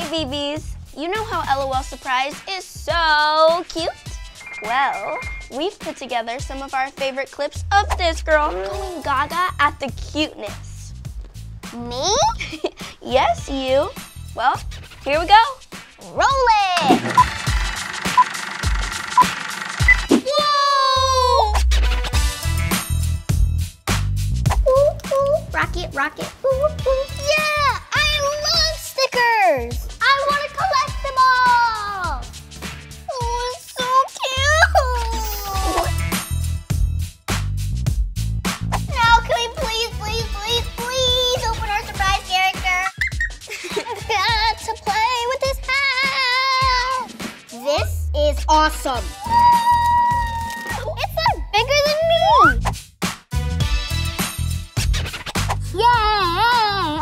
BBs, you know how LOL Surprise is so cute? Well, we've put together some of our favorite clips of this girl going gaga at the cuteness. Me? Yes, you. Well, here we go. Roll it! Whoa! Ooh, ooh, rocket, rocket, ooh, ooh. Yeah, I love stickers! I want to collect them all! Oh, it's so cute! Now, can we please open our surprise character? I've got to play with this house! This is awesome! It's like bigger than me! Yeah!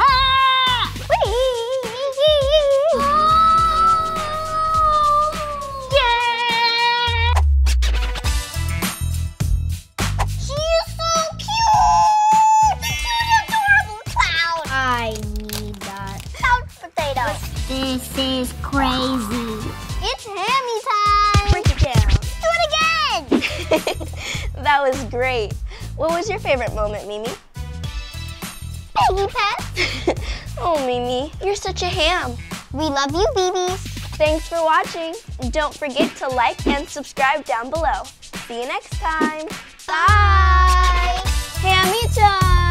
Yeah! She is so cute! The cute, adorable cloud! I need that. Couch potato. This is crazy. It's hammy time! Break it down. Do it again! That was great. What was your favorite moment, Mimi? Piggy pet. Oh, Mimi, you're such a ham. We love you, BBs. Thanks for watching. Don't forget to like and subscribe down below. See you next time. Bye. Hammy time.